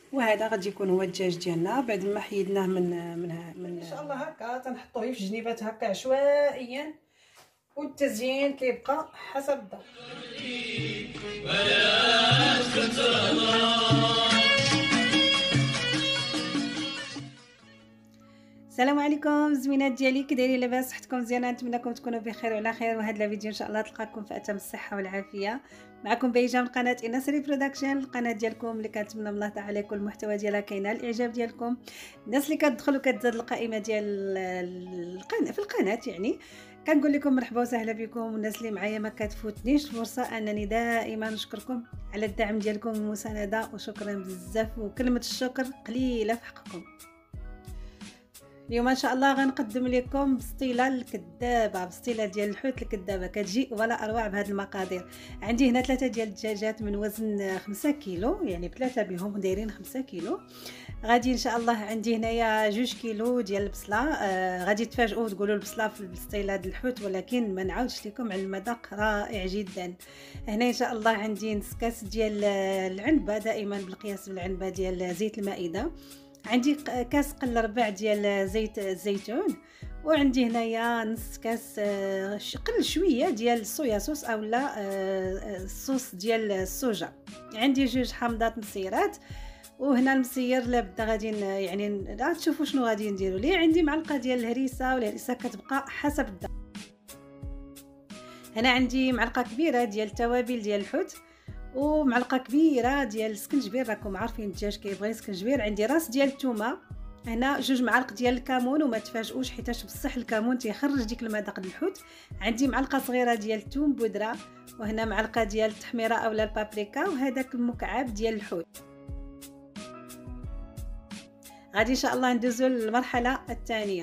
وهذا غادي يكون هو الدجاج ديالنا بعد ما حيدناه من ان شاء الله هكا تنحطوه في جنيبات هكا عشوائيا، والتزيين كيبقى حسب الذوق. السلام عليكم زوينات ديالي، كي دايرين؟ لاباس؟ صحتكم مزيانه؟ نتمنىكم تكونوا بخير وعلى خير. وهذا الفيديو ان شاء الله تلقاكم في اتم الصحه والعافيه. معكم بيجه من قناه إنسري برودكشن، القناه ديالكم اللي كنتمنى من الله تعالى يكون المحتوى ديالها كاينه الاعجاب ديالكم. الناس اللي كتدخل وكتزاد القائمه ديال في القناه يعني كنقول لكم مرحبا وسهلا بكم. والناس اللي معايا ما كتفوتنيش الفرصه انني دائما نشكركم على الدعم ديالكم والمسانده، وشكرا بزاف، وكلمه الشكر قليله في حقكم. اليوم ان شاء الله غنقدم لكم بسطيله الكذابه، بسطيله ديال الحوت الكذابه كتجي ولا اروع بهذه المقادير. عندي هنا 3 ديال الدجاجات من وزن 5 كيلو، يعني 3 بهم دايرين 5 كيلو. غادي ان شاء الله عندي هنايا 2 كيلو ديال البصله. غادي تفاجئوا وتقولوا البصله في البسطيله ديال الحوت، ولكن ما نعاودش لكم على المذاق رائع جدا. هنا ان شاء الله عندي نص كاس ديال العنبه، دائما بالقياس بالعنبه ديال زيت المائده. عندي كاس قل ربع ديال زيت الزيتون، وعندي هنايا نص كاس قل شويه ديال الصويا صوص اولا الصوص ديال الصوجا. عندي 2 حامضات مسيرات، وهنا المسير لابد غادي يعني تشوفوا شنو غادي نديروا ليه. عندي معلقه ديال الهريسه، والهريسه كتبقى حسب الذوق. هنا عندي معلقه كبيره ديال التوابل ديال الحوت، ومعلقه كبيره ديال السكنجبير، راكم عارفين الدجاج كيبغي سكنجبير. عندي راس ديال الثومه، هنا 2 معالق ديال الكمون، وما تفاجئوش حيتاش بصح الكمون تيخرج ديك المذاق ديال الحوت. عندي معلقه صغيره ديال الثوم بودره، وهنا معلقه ديال التحميره اولا البابريكا، وهذاك المكعب ديال الحوت. غادي ان شاء الله ندوزو للمرحله الثانيه.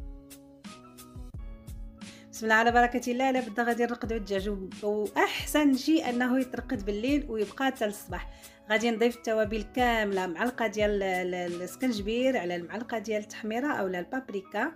بسم الله على بركه الله. لابد غادي نرقدوا الدجاج، واحسن شيء انه يترقد بالليل ويبقى حتى الصباح. غادي نضيف التوابل كامله، معلقه ديال السكنجبير على المعلقه ديال التحميره اولا البابريكا،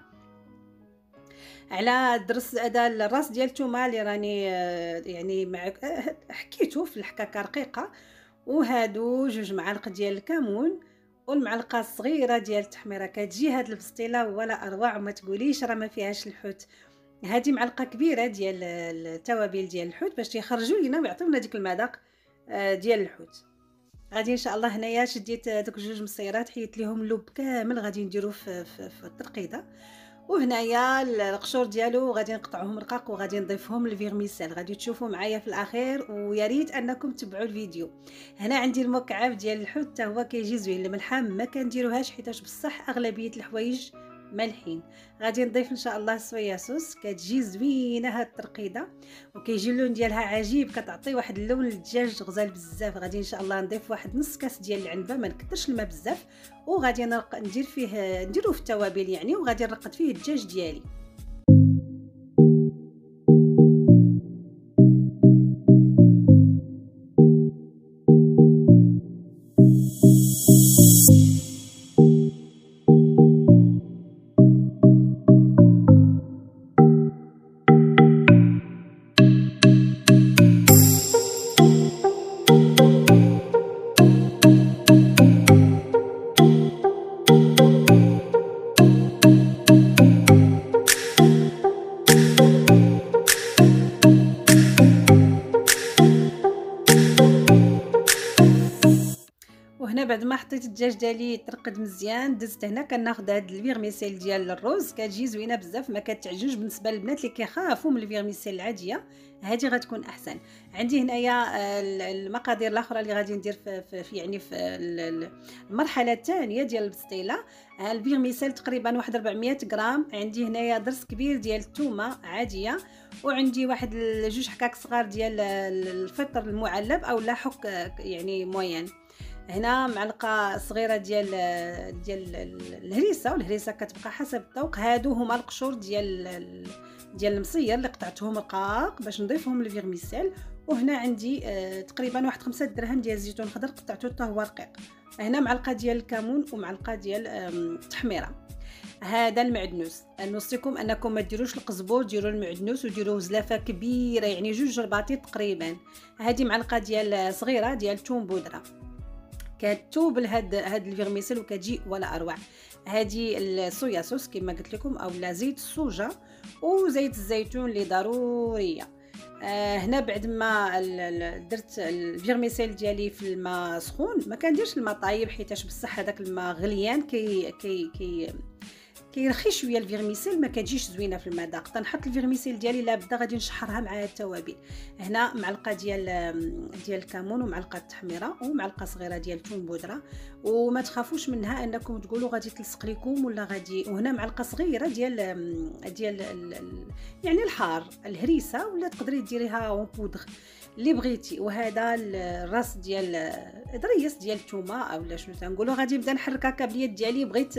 على درس هذا الراس ديال الثومه اللي راني يعني حكيته في الحكاكه رقيقه، وهادو 2 معالق ديال الكمون، والمعلقه الصغيره ديال التحميره. كتجي هاد البسطيله ولا اروع، وما تقوليش راه ما فيهاش الحوت. هذه معلقه كبيره ديال التوابل ديال الحوت باش يخرجوا لينا ويعطيونا ديك المذاق ديال الحوت. غادي ان شاء الله هنايا شديت دوك 2 مصيرات، حيت ليهم اللب كامل، غادي نديرو في الترقيده. وهنايا القشور ديالو غادي نقطعوهم رقاق، وغادي نضيفهم للفيرميسيل. غادي تشوفوا معايا في الاخير، ويا ريت انكم تبعوا الفيديو. هنا عندي المكعب ديال الحوت حتى هو كيجي زوين. الملحه ما كنديروهاش حيتاش بصح اغلبيه الحوايج مالحين. غادي نضيف ان شاء الله صويا صوص، كتجي زوينه هاد الترقيده، وكيجي اللون ديالها عجيب، كتعطي واحد اللون للدجاج غزال بزاف. غادي ان شاء الله نضيف واحد نص كاس ديال العنبه، ما نكثرش الماء بزاف، وغادي ندير فيه نديرو في التوابل يعني، وغادي نرقد فيه الدجاج ديالي. وهنا بعد ما حطيت الدجاج ديالي يترقد مزيان، دزت هنا كناخذ هاد الفيرميسيل ديال الروز، كتجي زوينه بزاف، ما كتعجنش بالنسبه للبنات اللي كيخافوا من الفيرميسيل العاديه، هذه غتكون احسن. عندي هنايا المقادير الاخرى اللي غادي ندير في يعني في المرحله الثانيه ديال البسطيله. الفيرميسيل تقريبا واحد 400 غرام. عندي هنايا درس كبير ديال الثومه عاديه، وعندي واحد 2 حكاك صغار ديال الفطر المعلب او لا حك يعني موين. هنا معلقه صغيره ديال الهريسه، والهريسه كتبقى حسب الذوق. هادو هما القشور ديال المصير اللي قطعتهم رقاق باش نضيفهم للفيرميسيل. وهنا عندي تقريبا واحد 5 دراهم ديال الزيتون الخضر قطعته حتى هو رقيق. هنا معلقه ديال الكمون ومعلقه ديال التحميره. هذا المعدنوس، نوصيكم انكم ما ديروش القزبور، ديروا المعدنوس وديروا زلافه كبيره يعني 2 جرباطي تقريبا. هذه معلقه ديال صغيره ديال الثوم بودره. كتوب لهاد الفيرميسيل وكتجي ولا اروع. هذه الصويا صوص كما قلت لكم اولا زيت الصوجه وزيت الزيتون اللي ضروريه. هنا بعد ما درت الفيرميسيل ديالي في الماء سخون، ما كنديرش الماء طايب حيتاش بصح هذاك الماء غليان كيرخي شويه الفيرميسيل، ما كتجيش زوينه في المذاق. تنحط الفيرميسيل ديالي لابد غادي نشحرها مع التوابل. هنا معلقه ديال الكمون ومعلقه تحميره ومعلقه صغيره ديال الثوم بودره، وما تخافوش منها انكم تقولوا غادي تلصق لكم ولا غادي. وهنا معلقه صغيره ديال يعني الحار الهريسه، ولا تقدري ديريها اون بودغ اللي بغيتي. وهذا الراس ديال دريس ديال الثومه اولا شنو تنقولوا. غادي نبدا نحرك هكا باليد ديالي، بغيت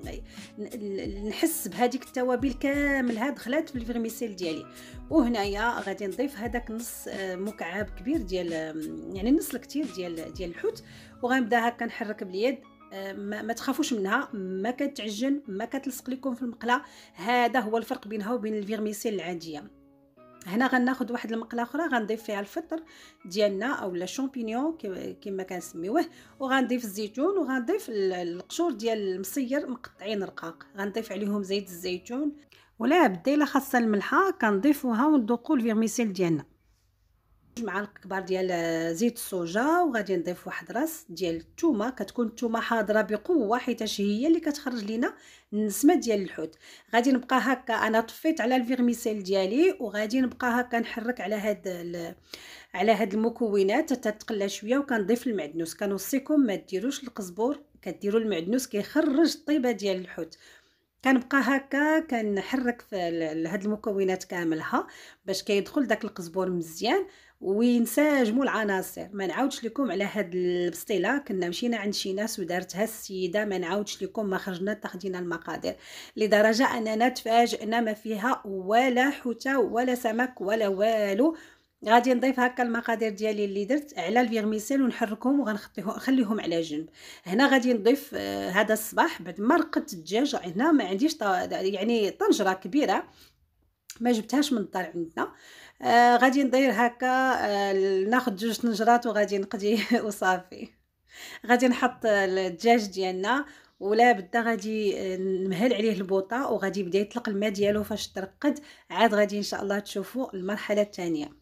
نحس بهذيك التوابل كاملها دخلات في الفيرميسيل ديالي. وهنايا غادي نضيف هذاك نص مكعب كبير ديال يعني نص الكثير ديال الحوت، وغنبدا هكا نحرك باليد. ما تخافوش منها، ما كتعجن ما كتلصق لكم في المقله. هذا هو الفرق بينها وبين الفيرميسيل العاديه. هنا غناخذ واحد المقله اخرى غنضيف فيها الفطر ديالنا اولا شامبينيون كما كنسميوه، وغنضيف الزيتون وغنضيف القشور ديال المصير مقطعين رقاق. غنضيف عليهم زيت الزيتون، ولا بدا الا خاصه الملحه كنضيفوها وندوقوا الفيرميسيل ديالنا. معالق كبار ديال زيت الصوجه، وغادي نضيف واحد راس ديال الثومه. كتكون الثومه حاضره بقوه حيت هي اللي كتخرج لنا النسمه ديال الحوت. غادي نبقى هكا انا طفيت على الفيرميسيل ديالي، وغادي نبقى هكا نحرك على هاد المكونات حتى تقلى شويه. وكنضيف المعدنوس. كنوصيكم ما ديروش القزبور، كديروا المعدنوس كيخرج الطيبه ديال الحوت. كنبقى هكا كنحرك في هاد المكونات كاملها باش كيدخل داك القزبور مزيان وينسجموا العناصر. ما نعاودش لكم على هاد البسطيله، كنا مشينا عند شي ناس ودارتها السيده، ما نعاودش لكم، ما خرجنا تاخدينا المقادير لدرجه اننا تفاجئنا ما فيها ولا حوته ولا سمك ولا والو. غادي نضيف هكا المقادير ديالي اللي درت على الفيرميسيل ونحركهم ونخليهم على جنب. هنا غادي نضيف هذا الصباح بعد ما رقدت الدجاج. هنا ما عنديش يعني طنجره كبيره، ما جبتهاش من الدار عندنا. غادي ندير هكا ناخذ 2 طنجرات وغادي نقضي وصافي. غادي نحط الدجاج ديالنا، ولا بدا غادي نمهل عليه البوطه، وغادي يبدا يطلق الماء ديالو. فاش ترقد عاد غادي ان شاء الله تشوفوا المرحله الثانيه.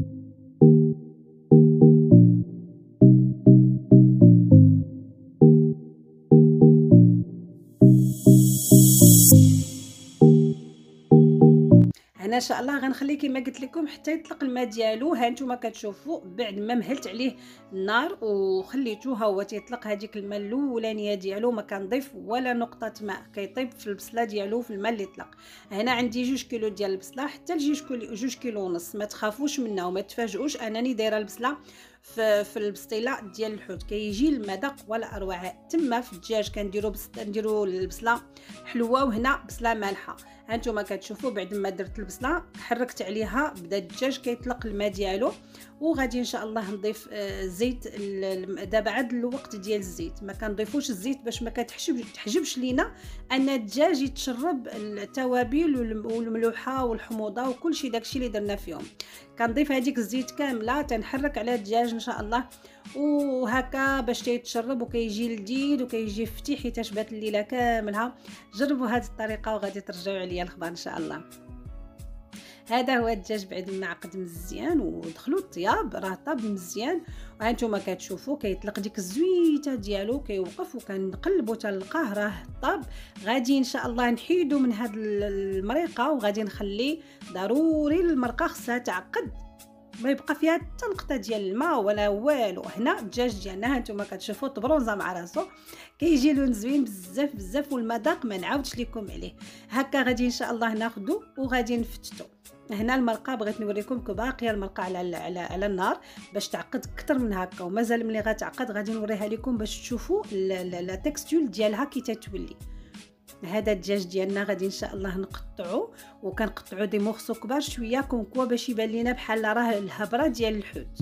ان شاء الله غنخليه كما قلت لكم حتى يطلق الماء ديالو. ها نتوما كتشوفوا بعد ما مهلت عليه النار وخليتوه هو تيطلق هذيك الماء الاولانيه ديالو، ما كنضيف ولا نقطه ماء، كيطيب في البصله ديالو في الماء اللي طلق. هنا عندي 2 كيلو ديال البصله حتى ل 2 كيلو ونص. ما تخافوش منها وما تفاجئوش انني دايره البصله في البسطيله ديال الحوت، كيجي المذاق ولا اروع. تما في الدجاج كنديروا البصله حلوه، وهنا بصله مالحه. هانتوما كتشوفوا بعد ما درت البصله حركت عليها بدا الدجاج كيطلق الماء ديالو. وغادي ان شاء الله نضيف زيت. دابا عاد الوقت ديال الزيت، ما كنضيفوش الزيت باش ما تحجبش لينا ان الدجاج يتشرب التوابل والملوحه والحموضه وكل شيء داكشي اللي درنا فيهم. كنضيف هذيك الزيت كامله تنحرك على الدجاج ان شاء الله، وهكا باش تيتشرب وكيجي لذيذ وكيجي فتيح حيت بات الليله كاملها. جربوا هذه الطريقه وغادي ترجعوا عليا الخبر ان شاء الله. هذا هو الدجاج بعد ما عقد مزيان ودخلوا الطياب، راه طاب مزيان. وهانتوما كتشوفوا كيطلق ديك الزويته ديالو، كيوقف وكنقلبوا تلقاه راه طاب. غادي ان شاء الله نحيدو من هاد المريقه وغادي نخلي ضروري المرقه خصها تعقد، ما يبقى فيها حتى نقطه ديال الماء ولا والو. هنا الدجاج ديالنا هانتوما كتشوفوا طبرونزه مع راسو، كيجي لون زوين بزاف بزاف، والمذاق ما نعاودش لكم عليه. هكا غادي ان شاء الله ناخذو وغادي نفتتو. هنا المرقه بغيت نوريكم باقيه المرقه على النار باش تعقد اكثر من هكا، ومازال ملي غتعقد غادي نوريها لكم باش تشوفوا لا تكستول ديالها كي تتولي. هذا الدجاج ديالنا غادي ان شاء الله نقطعو، وكنقطعو دي مورسو كبار شويه كونكوا باش يبان لينا بحال راه الهبره ديال الحوت.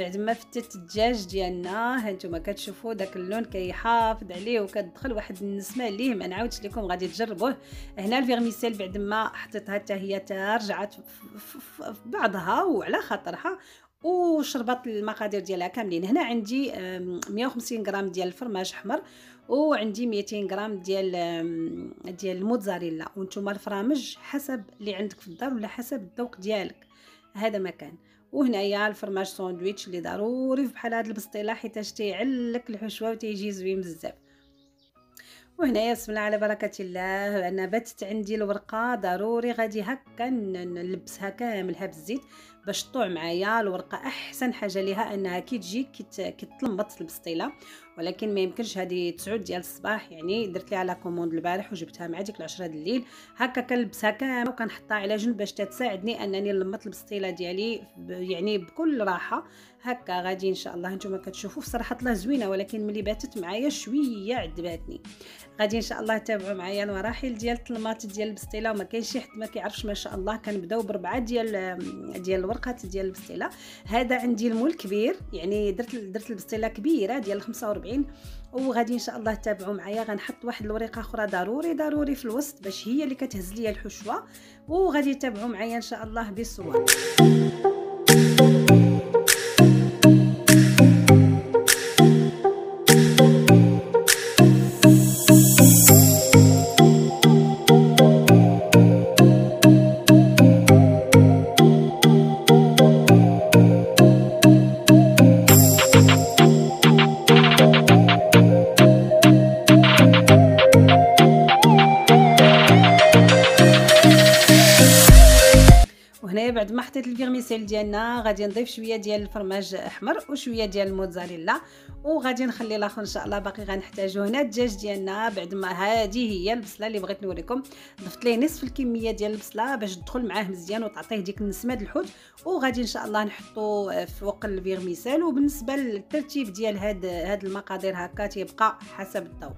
بعد ما فتت الدجاج ديالنا، ها نتوما كتشوفوا داك اللون كيحافظ عليه وكتدخل واحد النسمه ليه ما نعاودش لكم، غادي تجربوه. هنا الفيرميسيل بعد ما حطيتها حتى هي رجعت في بعضها وعلى خاطرها وشربت المقادير ديالها كاملين. هنا عندي 150 غرام ديال الفرماج احمر، وعندي 200 غرام ديال الموتزاريلا، وانتم الفرامج حسب اللي عندك في الدار ولا حسب الذوق ديالك، هذا ما كان. وهنايا الفرماج ساندويتش اللي ضروري بحال هاد البسطيله حيتاش تيعلك الحشوه وتيجي زوين بزاف. وهنايا بسم الله على بركه الله، انا باتت عندي الورقه ضروري غادي هكا نلبسها كاملها بالزيت باش طوع معايا الورقه. احسن حاجه ليها انها كي تجي كتلمبط البسطيله، ولكن ما يمكنش هذه 9 ديال الصباح، يعني درت ليها لا كوموند البارح وجبتها مع ديك 10 د الليل. هكا كنلبسها كامله وكنحطها على جنب باش تساعدني انني نلمط البسطيله ديالي يعني بكل راحه. هكا غادي ان شاء الله نتوما كتشوفوا بصراحه الله زوينه، ولكن ملي باتت معايا شويه عذباتني. غادي ان شاء الله تابعوا معايا المراحل ديال الطلماط ديال البسطيله، وما كاين شي حد ما كيعرفش ما شاء الله. كنبداو ب4 ديال الورقات ديال البسطيله. هذا عندي المول كبير، يعني درت البسطيله كبيره ديال 45، وغادي ان شاء الله تابعوا معايا. غنحط واحد الورقه اخرى ضروري في الوسط باش هي اللي كتهز ليا الحشوه، وغادي تابعوا معايا ان شاء الله بصور. بعد ما حطيت الفيرميسيل ديالنا غادي نضيف شويه ديال الفرماج احمر وشويه ديال الموتزاريلا، وغادي نخلي الاخر ان شاء الله باقي غنحتاجو. هنا الدجاج ديالنا بعد ما هذه هي البصله اللي بغيت نوريكم، ضفت ليه نصف الكميه ديال البصله باش تدخل معاه مزيان وتعطيه ديك النسمه د الحوت، وغادي ان شاء الله نحطو فوق الفيرميسيل. وبالنسبه للترتيب ديال هاد المقادير هكا تيبقى حسب الذوق.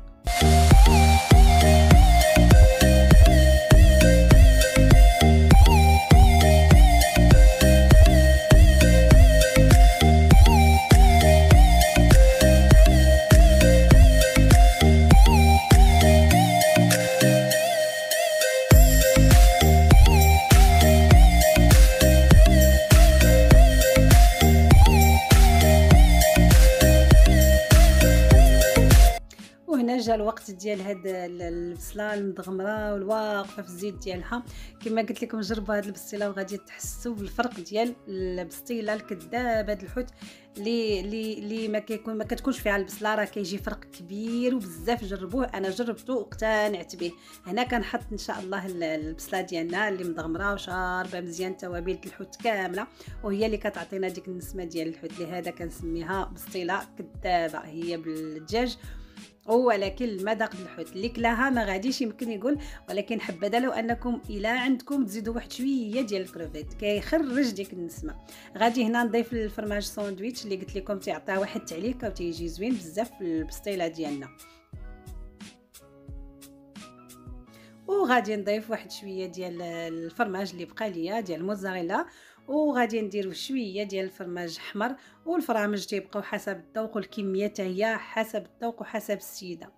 جا الوقت ديال هاد البصله المدغمره والواقفه في الزيت ديالها. كما قلت لكم جربوا هاد البسطيله وغادي تحسوا بالفرق ديال البسطيله الكذابه د الحوت اللي ما كتكونش فيها البصله، راه كيجي فرق كبير وبزاف. جربوه، انا جربته واقتنعت به. هنا كنحط ان شاء الله البصله ديالنا اللي مدغمره وشاربه مزيان توابل الحوت كامله، وهي اللي كتعطينا ديك النسمه ديال الحوت. لهذا كنسميها بسطيله كذابه، هي بالدجاج ولكن المذاق ديال الحوت اللي كلاها ما غاديش يمكن يقول. ولكن حبذا لو انكم الى عندكم تزيدوا واحد شويه ديال الكروفيت كيخرج ديك النسمه. غادي هنا نضيف الفرماج ساندويتش اللي قلت لكم تيعطيها واحد التعليكه وتيجي زوين بزاف في البسطيله ديالنا. وغادي نضيف واحد شويه ديال الفرماج اللي بقى ليا ديال الموتزاريلا، وغادي نديرو شويه ديال الفرماج احمر. والفرامج تيبقاو حسب الذوق، والكميه حتى هي حسب الذوق وحسب السيده.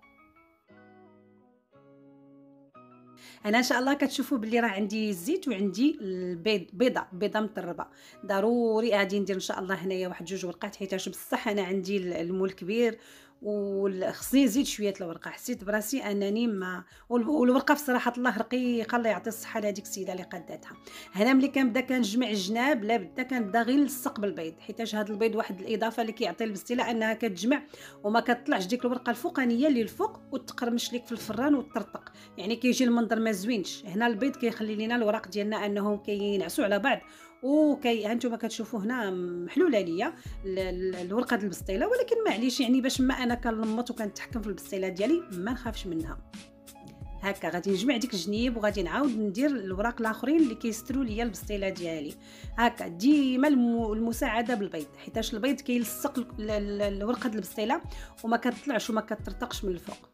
انا ان شاء الله كتشوفوا بلي راه عندي الزيت وعندي البيض، بيضه مطربه. ضروري غادي ندير ان شاء الله هنايا واحد 2 ورقات، حيتاش بصح انا عندي المول كبير وخصني نزيد شويه الورقه. حسيت براسي انني ما والورقه بصراحه الله رقيقه، الله يعطي الصحه لهذيك السيده اللي قادتها. هنا ملي كنبدا كنجمع الجناب لا بدا كنبدا غير نلصق بالبيض، حيتاش هذا البيض واحد الاضافه اللي كيعطي البسطيله انها كتجمع وما كتطلعش ديك الورقه الفوقانيه اللي الفوق وتقرمش ليك في الفران وتطرطق، يعني كيجي المنظر ما زوينش. هنا البيض كيخلي لينا الوراق ديالنا انهم كينعسوا على بعض، هانتوما كتشوفوا هنا محلوله ليا الورقه ديال البسطيله. ولكن معليش يعني باش ما انا كنلمط وكنتحكم في البسطيله ديالي ما نخافش منها. هكا غادي نجمع ديك الجنيب وغادي نعاود ندير الوراق الاخرين اللي كيستروا ليا البسطيله ديالي. هكا ديما المساعده بالبيض، حيتاش البيض كيلصق الورقه ديال البسطيله وما كتطلعش وما كترتقش من الفوق.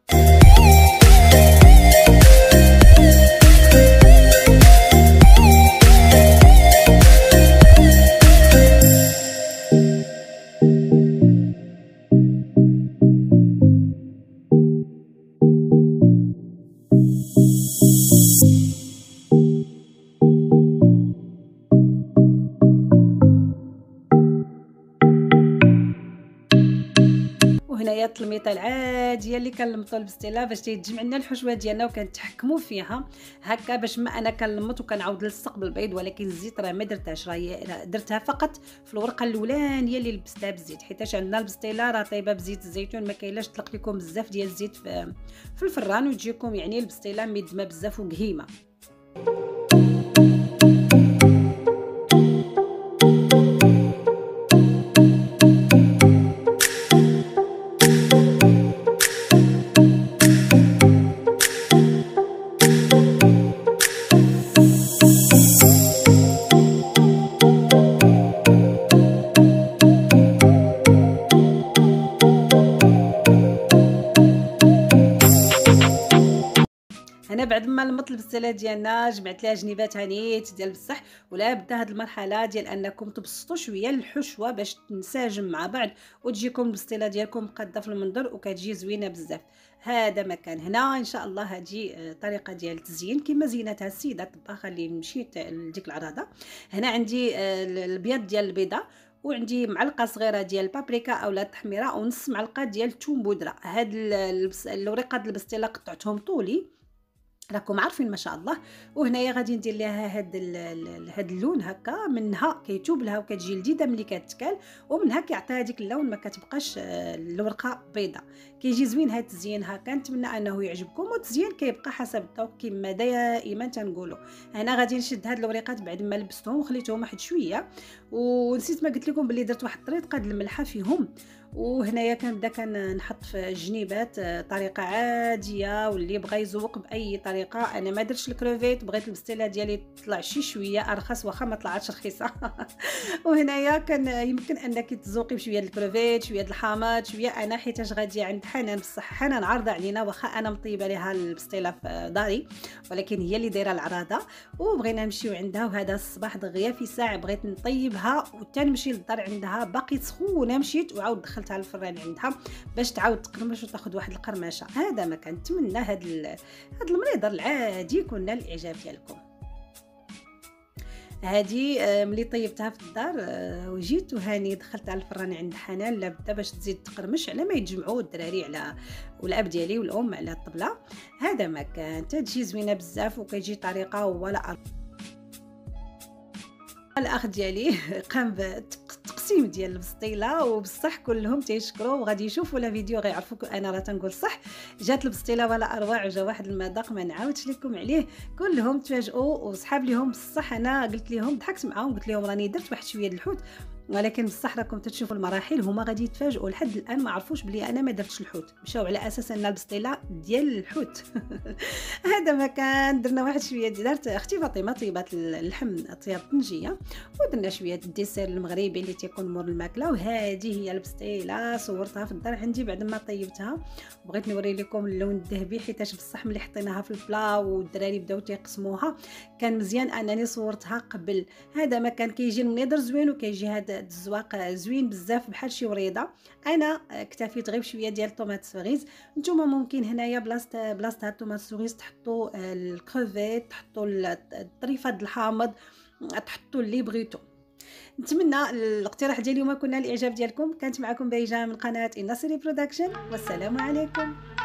هي الميطه العاديه اللي كنلمطوا البستيله باش تيتجمع لنا الحشوه ديالنا وكنتحكموا فيها هكا، باش ما انا كنلمط وكنعاود نلصق بالبيض، ولكن الزيت راه ما درتهاش، راه درتها فقط في الورقه الاولانيه اللي لبستها بالزيت، حيتاش عندنا البستيله راه طايبه بزيت الزيتون، ما كاينلاش تطلق لكم بزاف ديال الزيت في الفران وتجيكم يعني البستيله مدمه بزاف وقهيمه. هنا بعد ما لمط البسله ديالنا جمعت لها جنيباتها نيت ديال بصح، ولا بدا هاد المرحله ديال انكم تبسطوا شويه الحشوه باش تنسجم مع بعض وتجيكم البسله ديالكم قاده في المنظر وكتجي زوينه بزاف. هذا مكان هنا ان شاء الله هذه طريقه ديال التزيين كما زينتها السيده الطباخه اللي مشيت لديك العراضه. هنا عندي البيض ديال البيضه، وعندي معلقه صغيره ديال البابريكا اولا التحميره ونص معلقه ديال الثوم بودره. هاد الوريقات البسله قطعتهم طولي راكم عارفين ما شاء الله. وهنايا غادي ندير لها هاد اللون هكا، منها كيتوب لها وكتجي لذيذه ملي كتكال، ومنها كيعطيها هذيك اللون ما كتبقاش الورقه بيضاء، كيجي زوين هاد التزيين هكا. نتمنى انه يعجبكم، والتزيين كيبقى حسب الذوق كما دائما تنقولوا. هنا غادي نشد هاد الوريقات بعد ما لبستهم وخليتهم واحد شويه، ونسيت ما قلت لكم بلي درت واحد الطريقه د الملحه فيهم. وهنايا كنبدا كنحط في الجنيبات طريقه عاديه، واللي بغى يزوق باي طريقه. انا ما درتش الكروفيت، بغيت البستيله ديالي تطلع شي شويه ارخص واخا ما طلعتش رخيصه. وهنايا كان يمكن انك تزوقي بشويه الكروفيت شويه الحامض شويه، انا حيتاش غاديه عند حنان، بصح حنان عارضه علينا واخا انا مطيبه ليها البستيله في داري، ولكن هي اللي دايره العراضه وبغينا نمشيو عندها. وهذا الصباح دغيا في ساعه بغيت نطيبها وتنمشي للدار عندها باقي سخونه، مشيت وعاود دخلتها الفران عندها باش تعاود تقرمش وتاخذ واحد القرمشه. هذا ما كنتمنى هاد المريضه العادي يكون نال الاعجاب ديالكم. هادي ملي طيبتها في الدار وجيت وهاني دخلت على الفران عند حنان لابد باش تزيد تقرمش على ما يتجمعوا الدراري على والاب ديالي والام على الطبله. هذا ما كان تجي زوينه بزاف وكيجي طريقه ولا الاخ ديالي قام بتقسيم ديال البسطيله، وبصح كلهم تيشكروا وغادي يشوفوا لا فيديو غيعرفوا انا راه تنقول صح. جات البسطيله ولا اروع، وجا واحد المذاق ما نعاودش لكم عليه. كلهم تفاجئوا وصحاب ليهم بصح انا قلت لهم ضحكت معاهم قلت لهم راني درت واحد شويه الحوت، ولكن بصح راكم تشوفوا المراحل هما غادي يتفاجئوا لحد الان ما عرفوش بلي انا ما درتش الحوت، مشاو على اساس ان البسطيله ديال الحوت. هذا ما كان درنا واحد شويه درت اختي فاطمه طيبات اللحم طياب طنجيه، ودرنا شويه الديسير المغربي اللي تيكون مور الماكله. وهذه هي البسطيله صورتها في الدار عندي بعد ما طيبتها، بغيت نوري لكم اللون الذهبي حيتاش بصح ملي حطيناها في البلا والدراري بداو تيقسموها كان مزيان انني صورتها قبل. هذا ما كان كيجي المنظر زوين وكيجي هذا الزواق زوين بزاف بحال شي وريضه. انا اكتفيت غير بشويه ديال الطوماط سوغيز، نتوما ممكن هنايا بلاصه هاد الطوماط سوغيز تحطوا الكروفيت، تحطوا الطريفه د الحامض، تحطوا اللي بغيتو. نتمنى الاقتراح ديالي اليوم يكون نال الاعجاب ديالكم. كانت معكم بيجا من قناه النصري برودكشن، والسلام عليكم.